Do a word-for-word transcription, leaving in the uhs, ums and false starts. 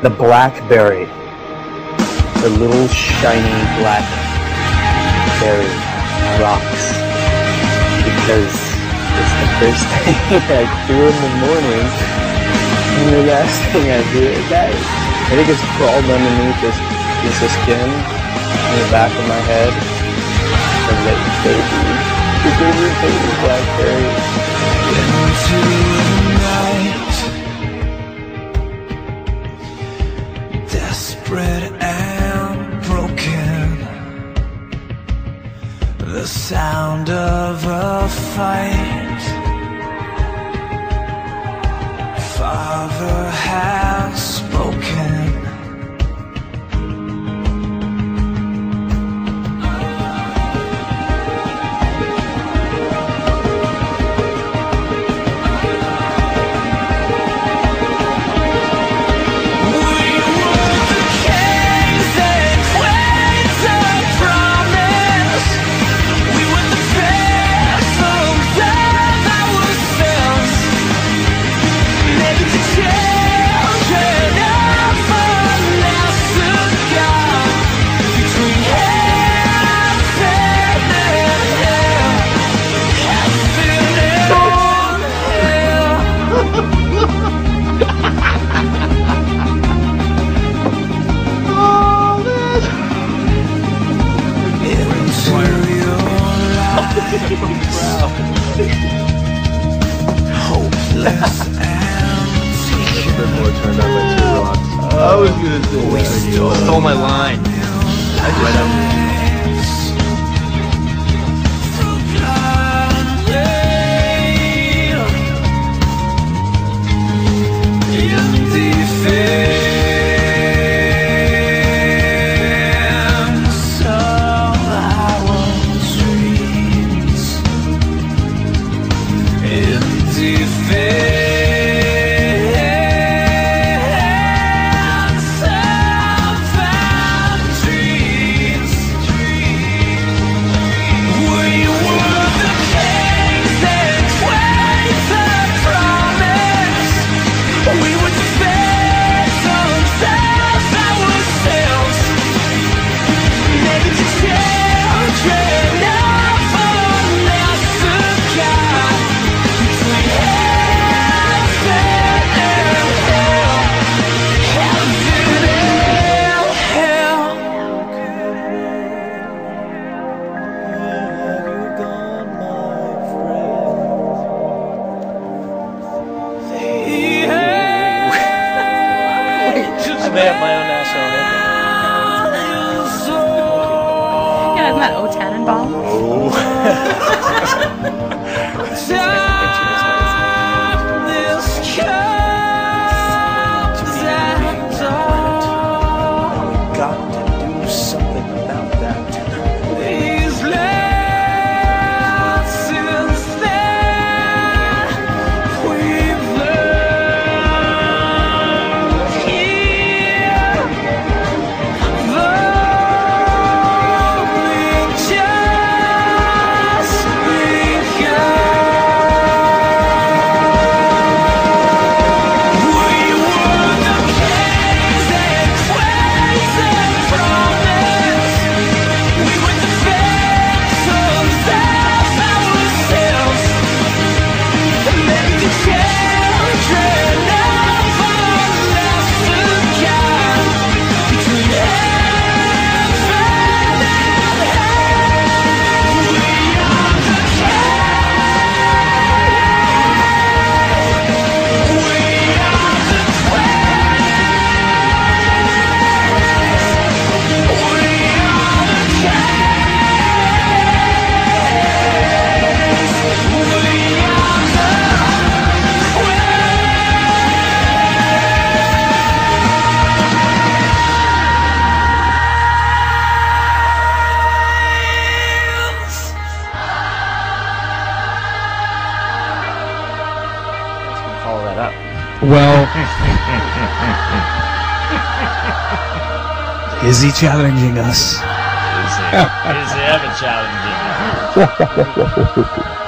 the blackberry. The little shiny blackberry rocks. Because it's the first thing I do in the morning. And the last thing I do is that. I think it's crawled underneath this piece of skin in the back of my head. The little baby. The baby baby blackberry. Into the night, desperate and broken, the sound of a fight. Father has spoken. Hopeless and turned on my two rocks. I was gonna say We stole, stole my line. I just I made up my own national anthem. Yeah, isn't that O Tannenbaum? got to do something about that. These lessons that we've learned here, though we just begun. We were the kings and queens and promise. We were the phantoms of ourselves. Maybe the children of our lesser God. Between heaven and hell, we are the kings. We are the Follow that up. well. Is he challenging us? Is he? Is he ever challenging?